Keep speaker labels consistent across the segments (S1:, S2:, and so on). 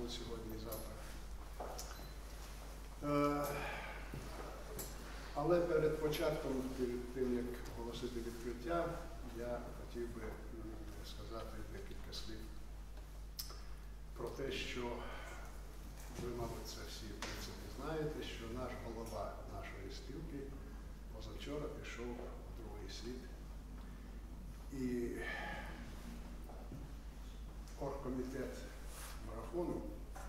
S1: можливо, сьогодні і завтра. Але перед початком, перед тим, як оголосити відкриття, я хотів би сказати декілька слів про те, що ви, мабуть, це всі в принципі знаєте, що наш голова нашої спілки позавчора пішов у другий світ. І оргкомітет марафону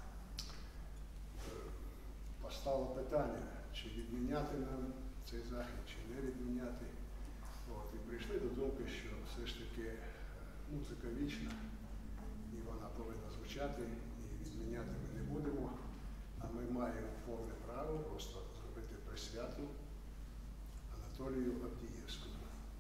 S1: поставило питання, чи відміняти нам цей захід, чи не відміняти. І прийшли до думки, що все ж таки музика вічна, і вона повинна звучати, і відміняти ми не будемо, а ми маємо повне право просто зробити присвяту Анатолію Авдієвському.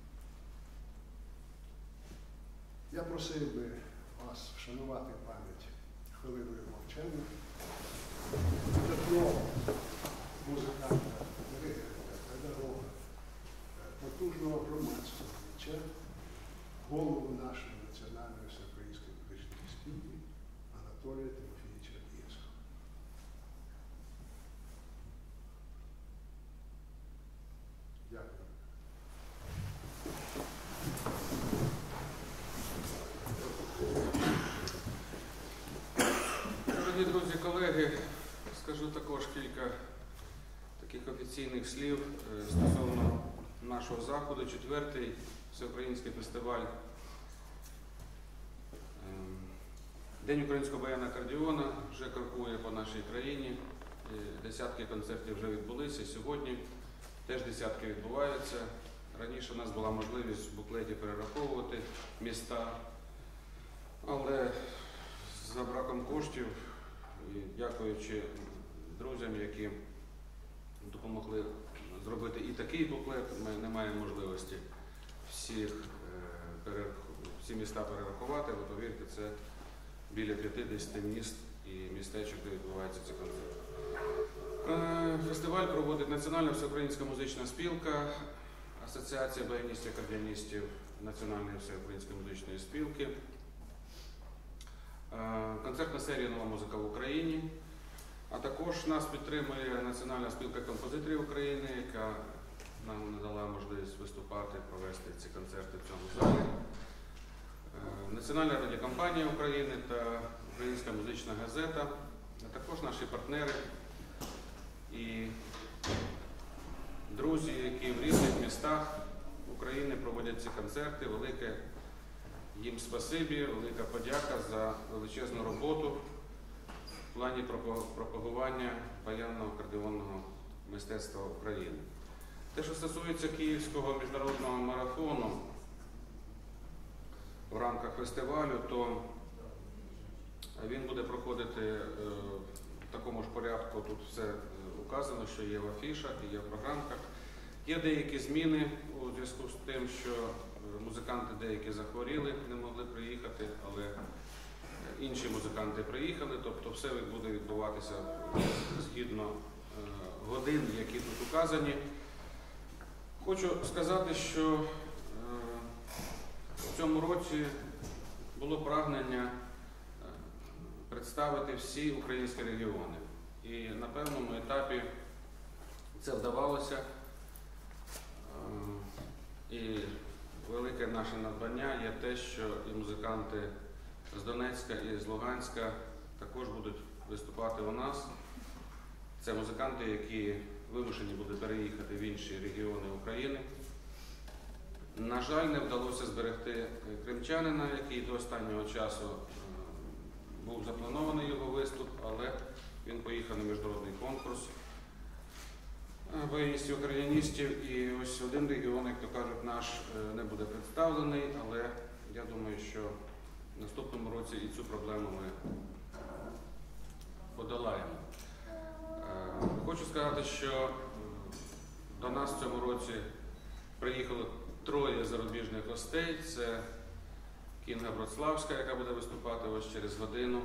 S1: Я просив би вас вшанувати пам'ять хвилиною мовчання видатного музиканта, диригента, педагога, потужного громадського діяча, голову нашої національної всеукраїнської музичної спілки Анатолія Тимофійовича Авдієвського. Дякую.
S2: Дорогі друзі, колеги, скажу також кілька таких офіційних слів стосовно нашого заходу. 4-й всеукраїнський фестиваль День українського баяна-акордеона вже крокує по нашій країні. Десятки концертів вже відбулися. Сьогодні теж десятки відбуваються. Раніше у нас була можливість в буклеті перераховувати міста, але за браком коштів, і дякуючи друзям, які допомогли зробити і такий буклет, ми не маємо можливості всі міста перерахувати, але повірте, це біля 50 міст і містечок, де відбуваються ці концерти. Фестиваль проводить Національна всеукраїнська музична спілка, Асоціація баяністів-акордеоністів Національної всеукраїнської музичної спілки, концертна серія «Нова музика в Україні», а також нас підтримує Національна спілка композиторів України, яка нам надала можливість виступати, провести ці концерти в цьому залі, Національна радіокомпанія України та Українська музична газета, а також наші партнери і друзі, які в різних містах України проводять ці концерти. Велике їм спасибі, велика подяка за величезну роботу в плані пропагування баянно-акордеонного мистецтва України. Те, що стосується Київського міжнародного марафону в рамках фестивалю, то він буде проходити в такому ж порядку. Тут все указано, що є в афішах і є в програмках. Є деякі зміни у зв'язку з тим, що музиканти деякі захворіли, не могли приїхати, але інші музиканти приїхали, тобто все буде відбуватися згідно годин, які тут указані. Хочу сказати, що в цьому році було прагнення представити всі українські регіони. І на певному етапі це вдавалося. І велике наше надбання є те, що і музиканти з Донецька і з Луганська також будуть виступати у нас. Це музиканти, які вимушені будуть переїхати в інші регіони України. На жаль, не вдалося зберегти кримчанина, який до останнього часу був запланований його виступ, але він поїхав на міжнародний конкурс баяністів-акордеоністів, і ось один регіон, як то кажуть, наш не буде представлений, але я думаю, що в наступному році і цю проблему ми подолаємо. Хочу сказати, що до нас в цьому році приїхало 3 зарубіжних гостей. Це Кінга Броцлавська, яка буде виступати ось через годину,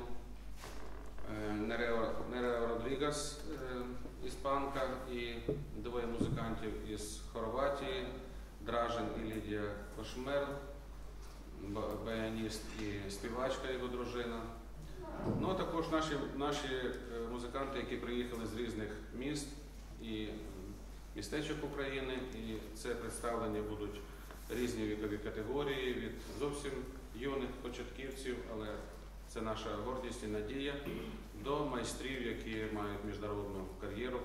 S2: Нерео Родрігас, іспанка, і двоє музикантів із Хорватії, Дражен і Лідія Кошмер, баяніст і співачка, його дружина. Ну а також наші музиканти, які приїхали з різних міст і містечок України, і це представлення будуть різні вікові категорії, від зовсім юних початківців, але це наша гордість і надія, до майстрів, які мають міжнародну кар'єру.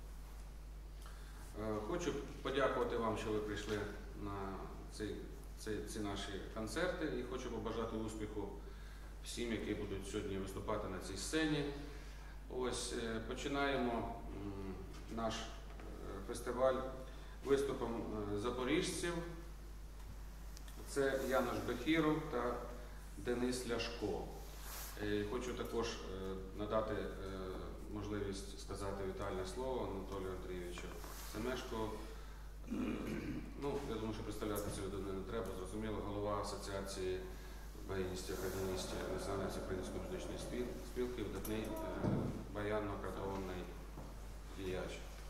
S2: Хочу подякувати вам, що ви прийшли на ці наші концерти, і хочу побажати успіху всім, які будуть сьогодні виступати на цій сцені. Ось починаємо наш фестиваль виступом запоріжців. Це Янош Бехіров та Денис Ляшко. Хочу також надати можливість сказати вітальне слово Анатолію Андрійовичу Семешко. Я думаю, що представляти цю людину не треба. Зрозуміло, голова Асоціації баяністів, академістів Національної української музичної спілки, видатний баянно-акордеонний діяч.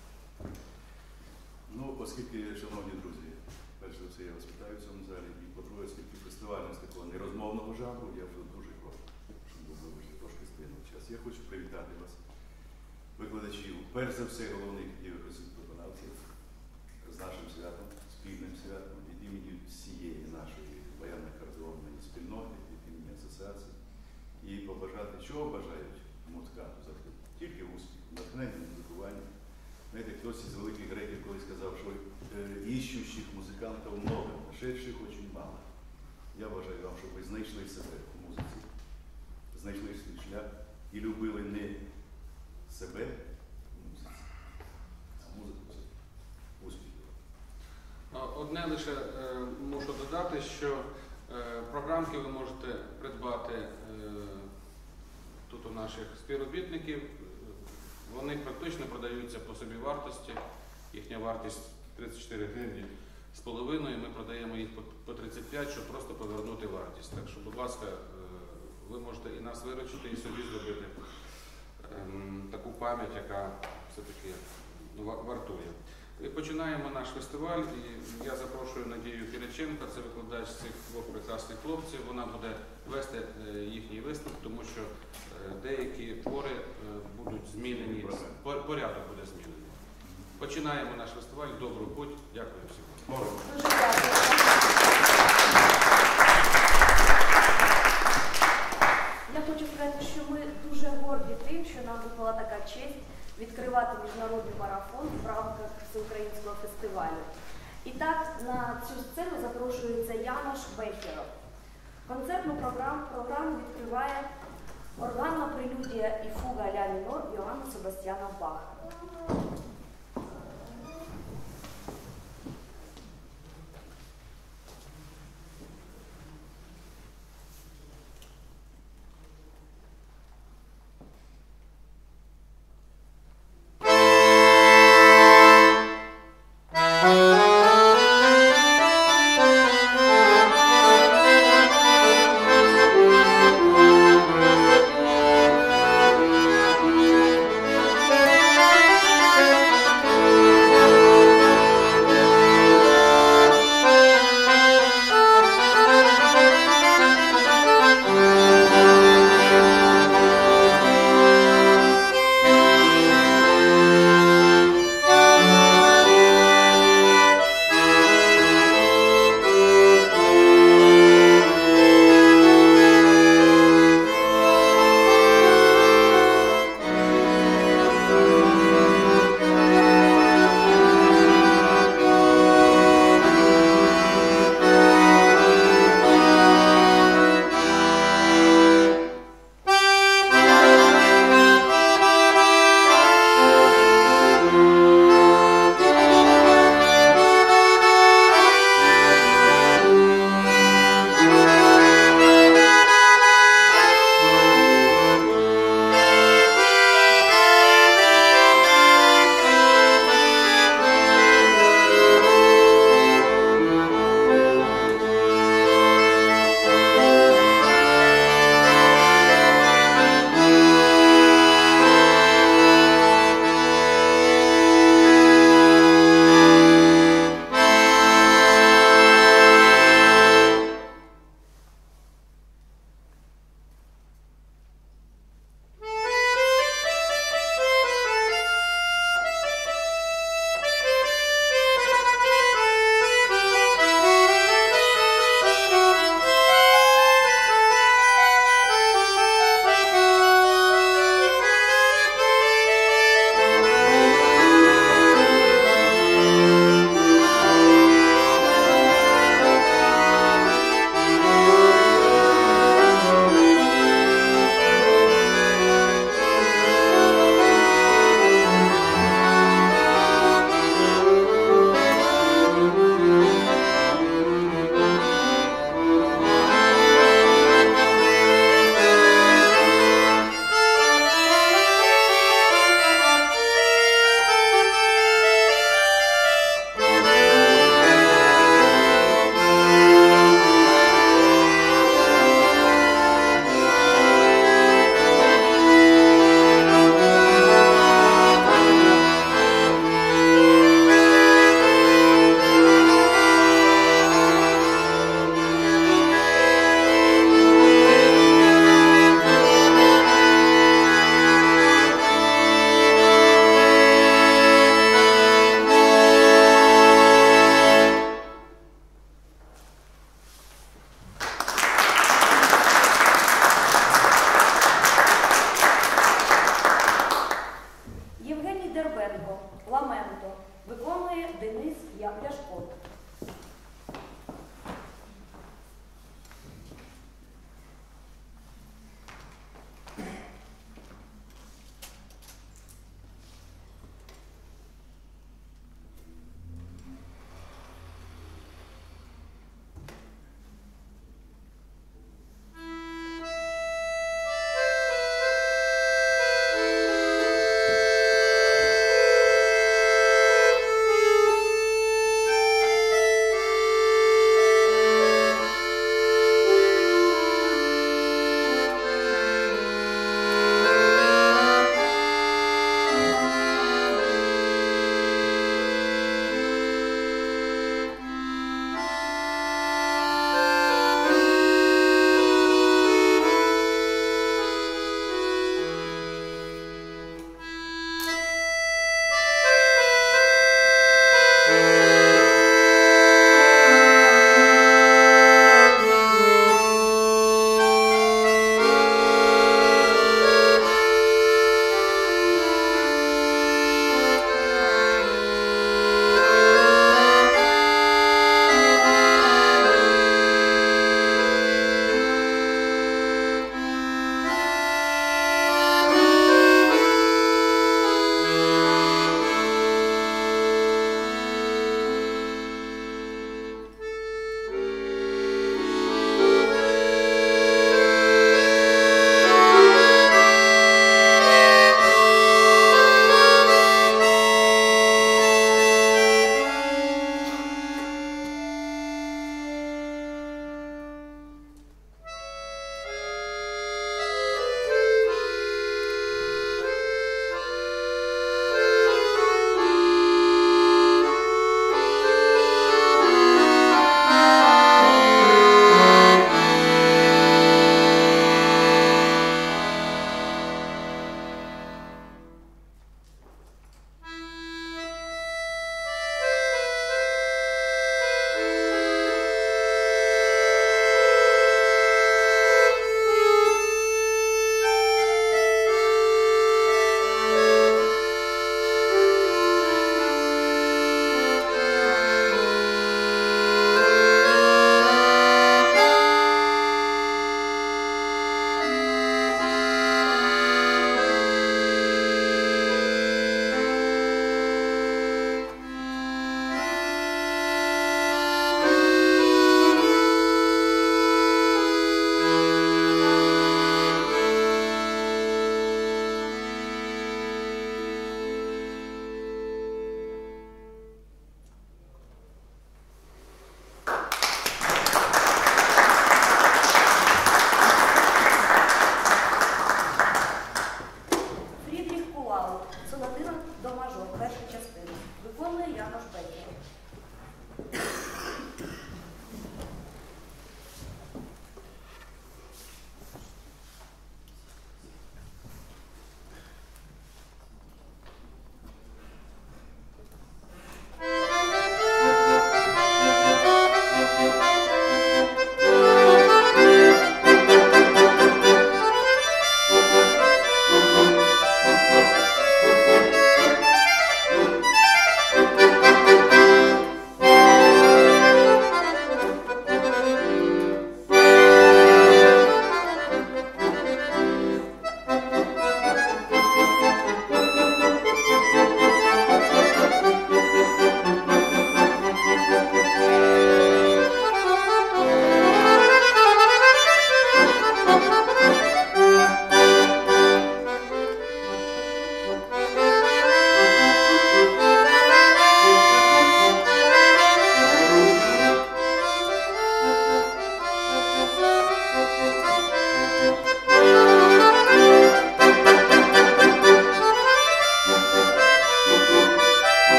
S3: Оскільки, шановні друзі, перш за все я вас вітаю в цьому залі, і по-друге, оскільки фестиваль з такого нерозмовного жанру, я вже дуже хочу, щоб ви вже трошки сплинув час. Я хочу привітати вас, викладачів, перш за все головних виконавців, з нашим святом, спільним святом, від імені всієї нашої баянно-акордеонної спільноти, від імені асоціації, і побажати, чого бажають музиканту завжди? Тільки успіху, натхнення, музикування. Знаєте, хтось із великих греків колись сказав, що іщущих музикантів много, нашедших дуже мало. Я бажаю вам, щоб ви знайшли себе в музиці, знайшли свій шлях і любили не себе в музиці, а музику це успіхів.
S2: Одне лише мушу додати, що програмки ви можете придбати тут у наших співробітників. Вони практично продаються по собівартості. Їхня вартість 34 гривні з половиною. Ми продаємо їх по 35, щоб просто повернути вартість. Так що, будь ласка, ви можете і нас виручити, і собі зробити таку пам'ять, яка все-таки вартує. І починаємо наш фестиваль, і я запрошую Надію Кириченко, це викладач цих двох прекрасних хлопців. Вона буде вести їхній виступ, тому що деякі твори будуть змінені, порядок буде змінений. Починаємо наш фестиваль. Добру путь. Дякую всім.
S4: Дуже дякую. Я хочу сказати, що ми дуже горді тим, що нам випала така честь відкривати міжнародний марафон в рамках всеукраїнського фестивалю. І так, на цю сцену запрошується Янош Бехіров. Концертну програму відкриває органна прелюдія і фуга ля мінор Йоганна Себастьяна Баха.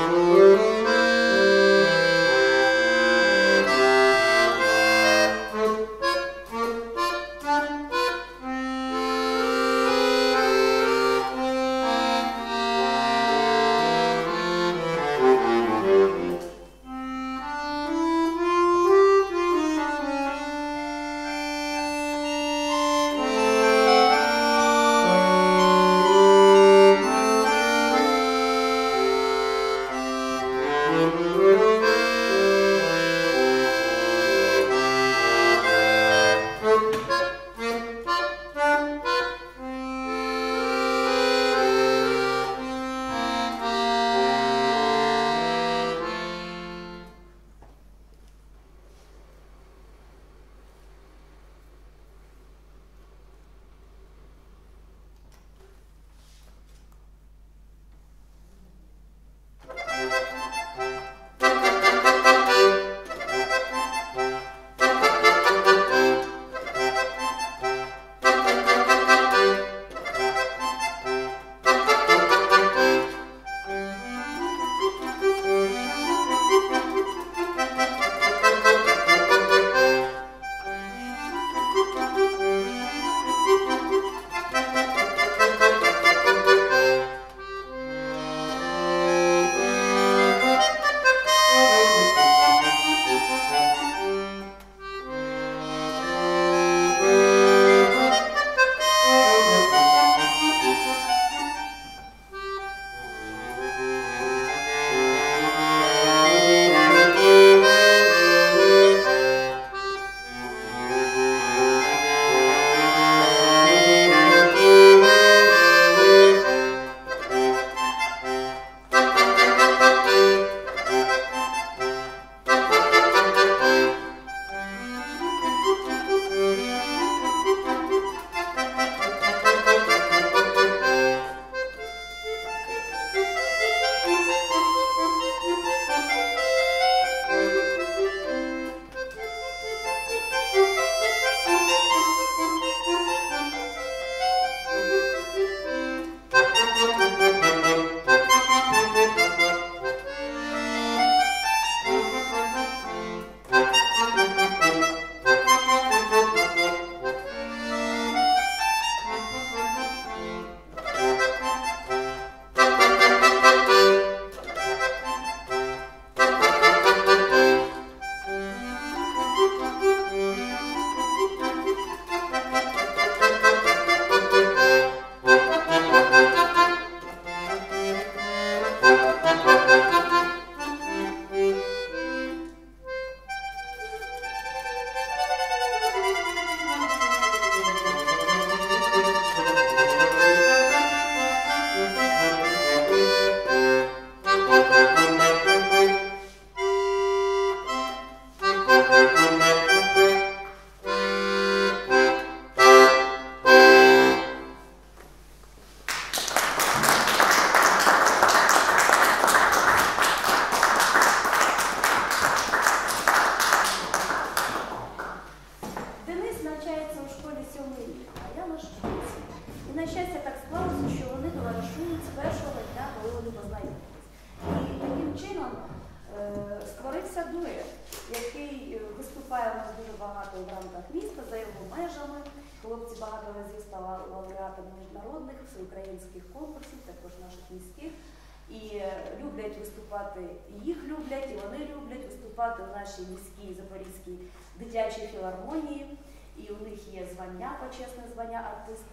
S4: Виступає у нас дуже багато в рамках міста, за його межами. Хлопці багато разів ставали лауреатами міжнародних, всеукраїнських конкурсів, також наших міських. І люблять виступати, і їх люблять, і вони люблять виступати в нашій міській Запорізькій дитячій філармонії. І у них є звання, почесне звання артист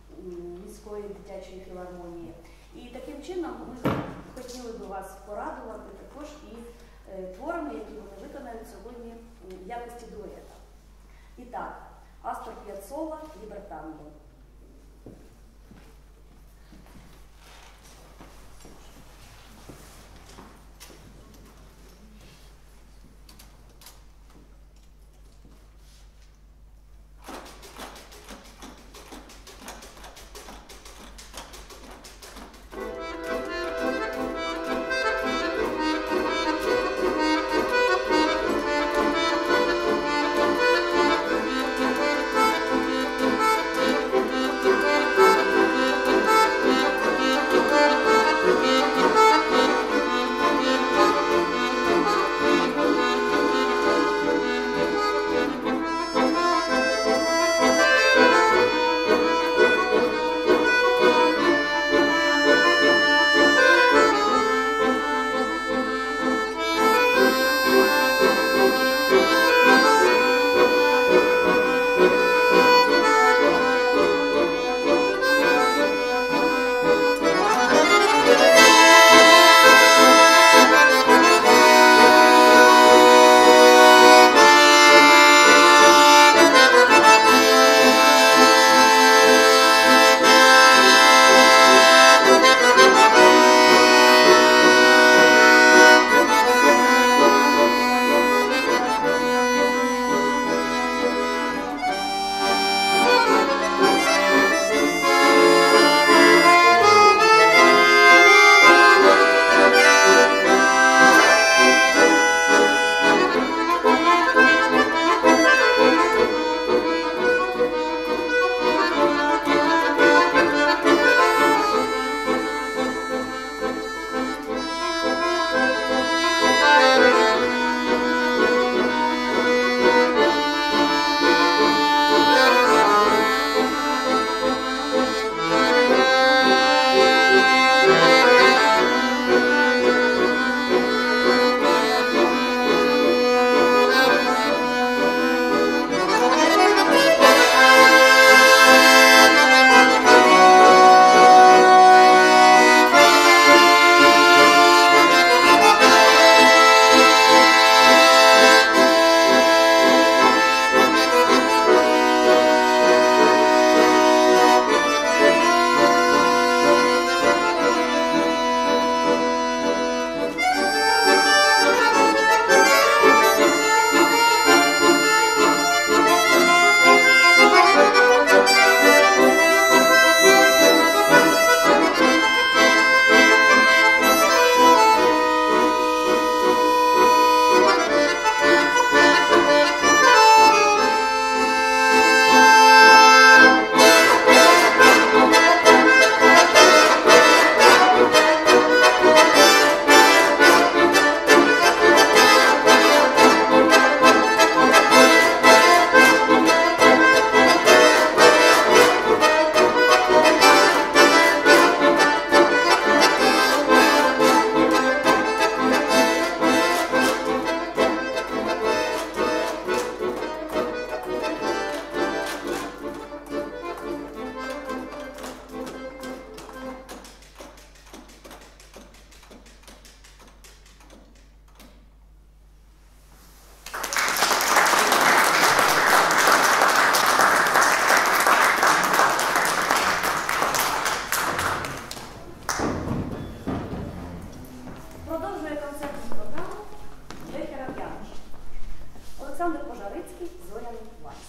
S4: міської дитячої філармонії. І таким чином ми хотіли би вас порадувати також і творами, які вони виконають сьогодні в якості дуета. І так, Астор Піаццола «Лібертандо». Кравецький «Зоряний вальс».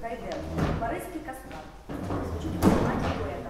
S4: пройдемо. Паризький каскад. Звучить у форматі дуета.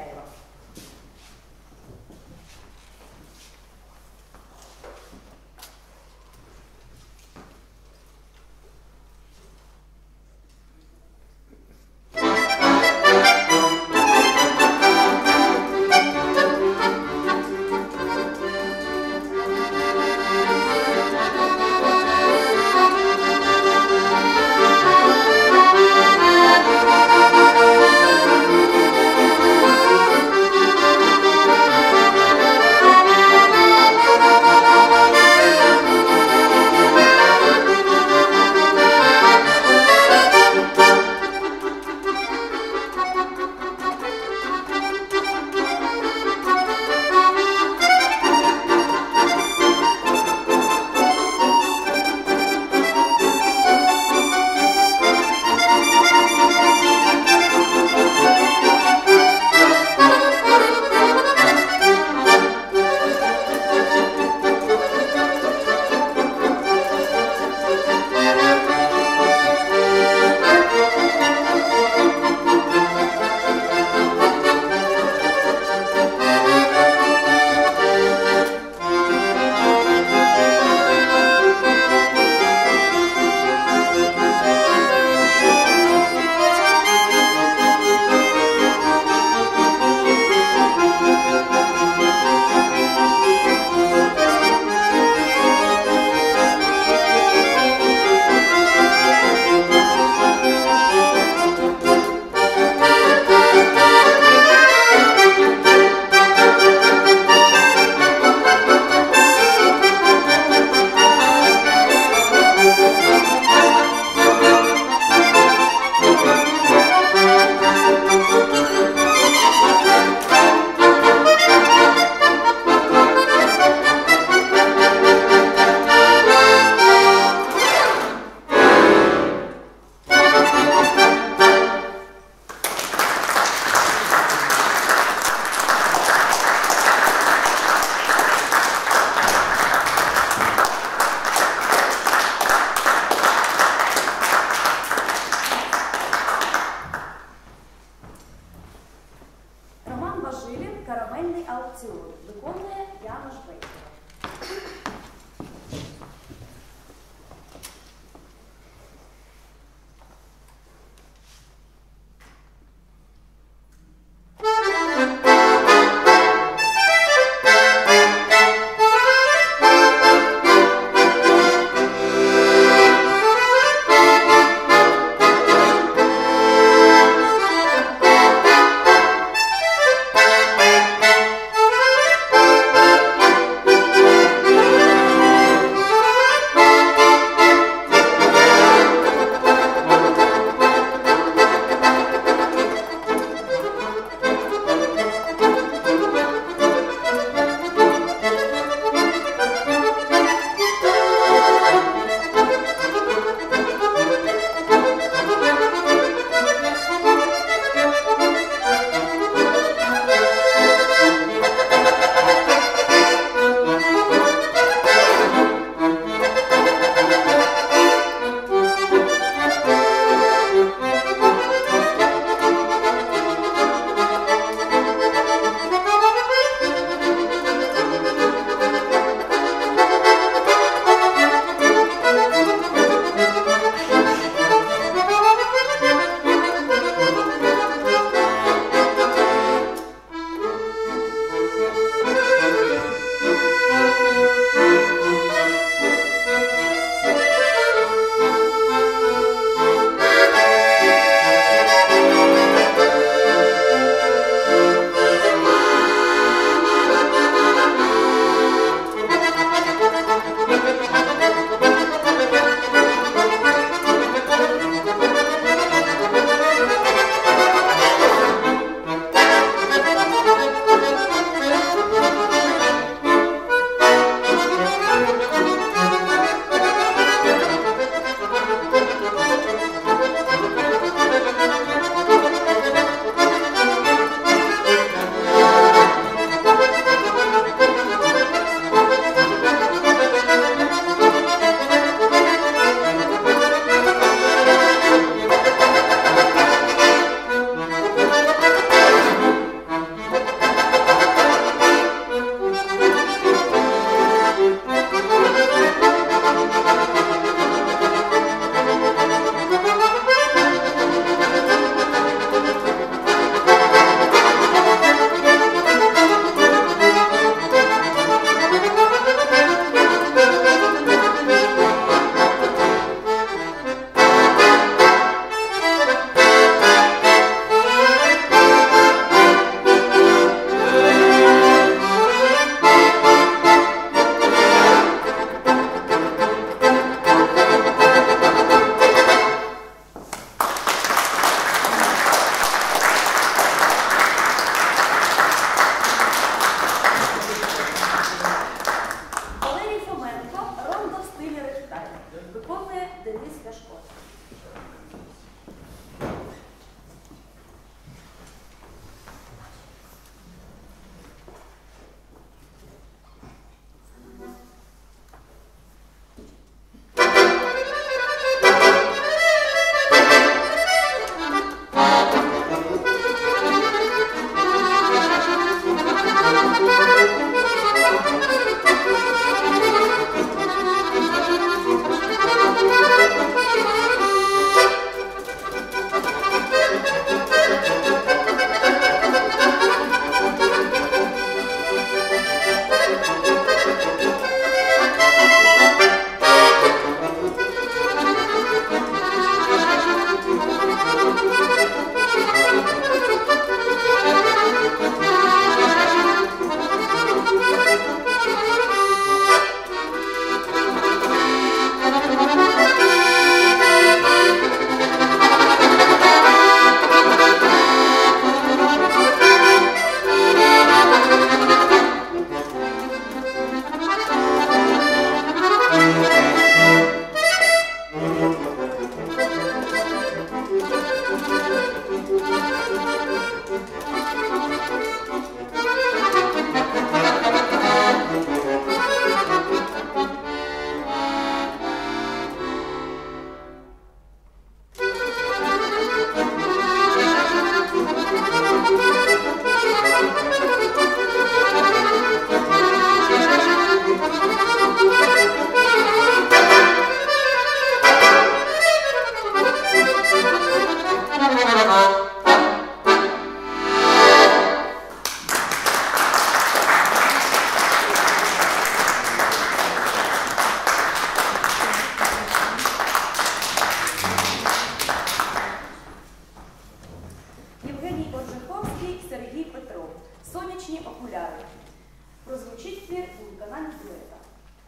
S4: Михайлов. Карамельний аукціон виконує Яна Жбейкова. «Сонячні окуляри». Прозвучить твір у виконанні дуета.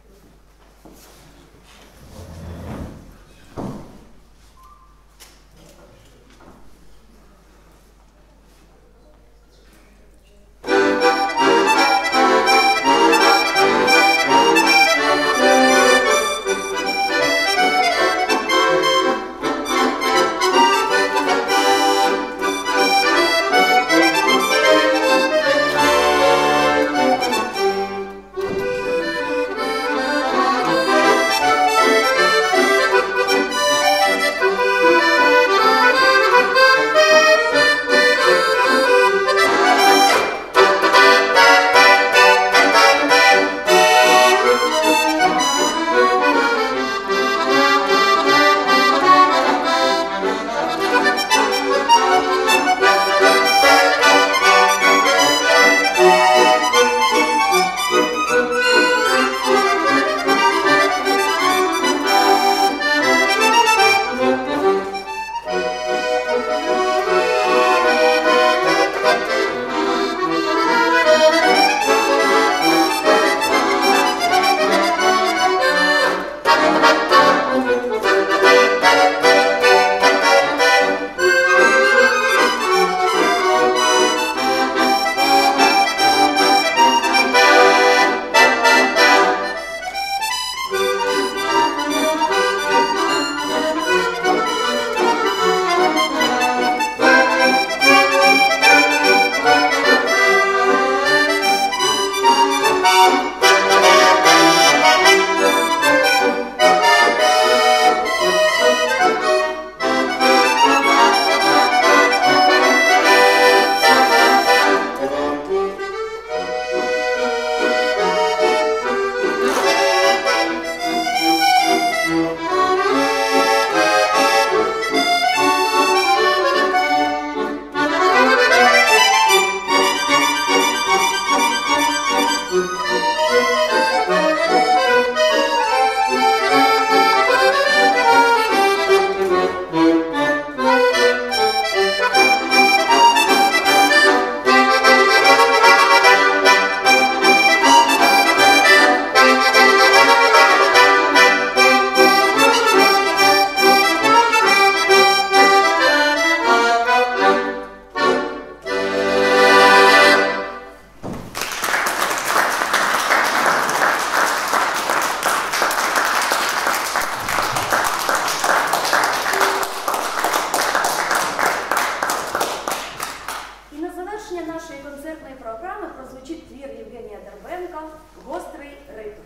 S4: «Гострий ритм».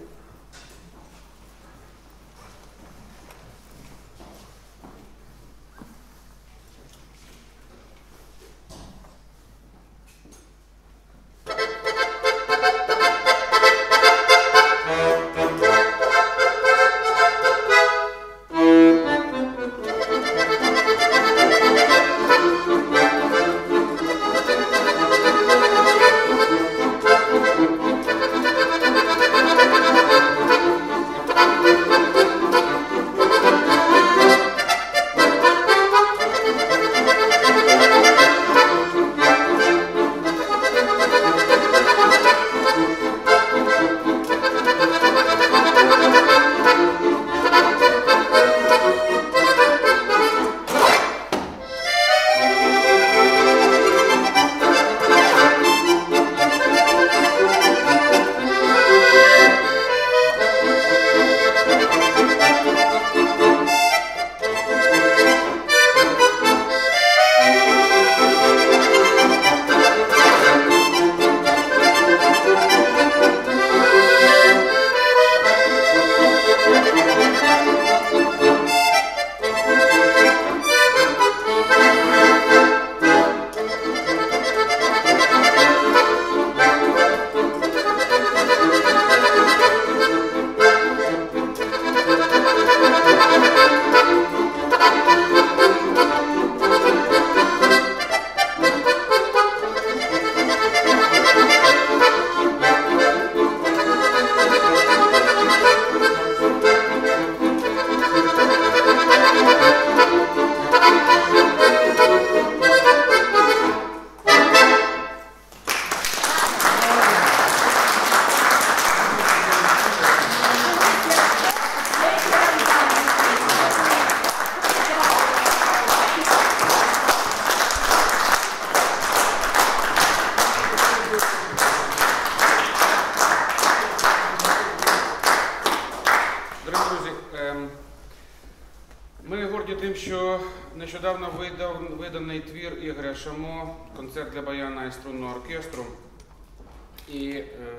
S2: тим, що нещодавно виданий твір Ігоря Шамо «Концерт для баяна і струнного оркестру». І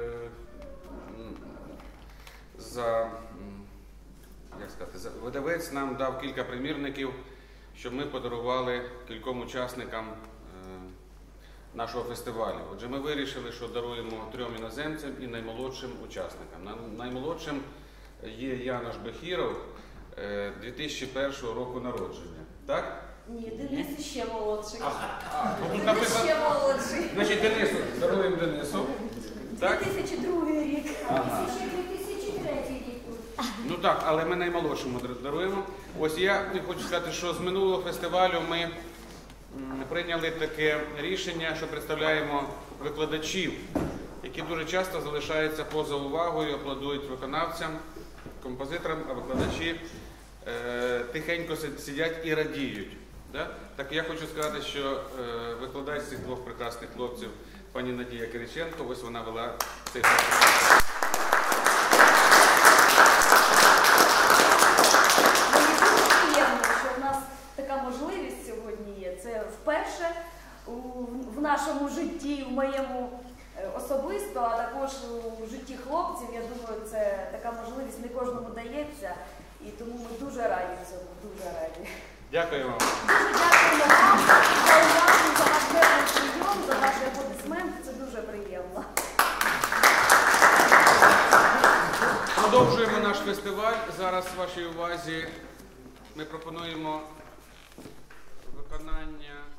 S2: видавець нам дав кілька примірників, щоб ми подарували кільком учасникам нашого фестивалю. Отже, ми вирішили, що даруємо 3 іноземцям і наймолодшим учасникам. Наймолодшим є Янош Бехіров, 2001 року народження. Так?
S4: Ні, Денис ще молодший.
S2: Тут
S4: Денис
S2: написано.
S4: ще молодший.
S2: Значить, Денису, даруємо Денису. Так?
S4: 2002 рік.
S2: Ага.
S4: Ще 2003 рік.
S2: Ну так, але ми наймолодшому даруємо. Ось я хочу сказати, що з минулого фестивалю ми прийняли таке рішення, що представляємо викладачів, які дуже часто залишаються поза увагою, аплодують виконавцям, композиторам, а викладачі тихенько сидять і радіють. Да? Так я хочу сказати, що викладач цих двох прекрасних хлопців, пані Надія Кириченко, ось вона вела цей фестиваль.
S4: Така можливість сьогодні є. Це вперше в нашому житті, в моєму особисто, а також у житті хлопців. Я думаю, це така можливість не кожному дається. І тому ми дуже раді цьому, дуже раді.
S2: Дякую вам.
S4: Дуже дякуємо вам за увагу, за ваш гарний прийом, за ваші аплодисменти. Це дуже приємно.
S2: Продовжуємо наш фестиваль. Зараз вашій увазі ми пропонуємо виконання